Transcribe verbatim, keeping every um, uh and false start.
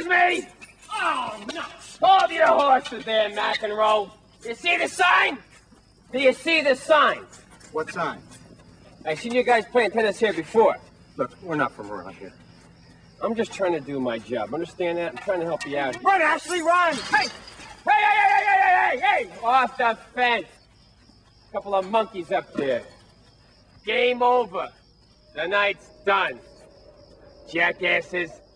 Excuse me! Oh, no! Hold your horses there, McEnroe. You see the sign? Do you see the sign? What sign? I've seen you guys playing tennis here before. Look, we're not from around here. I'm just trying to do my job. Understand that? I'm trying to help you out. Run, Ashley, run! Hey! Hey, hey, hey, hey, hey, hey, hey! Off the fence. Couple of monkeys up there. Game over. The night's done. Jackasses.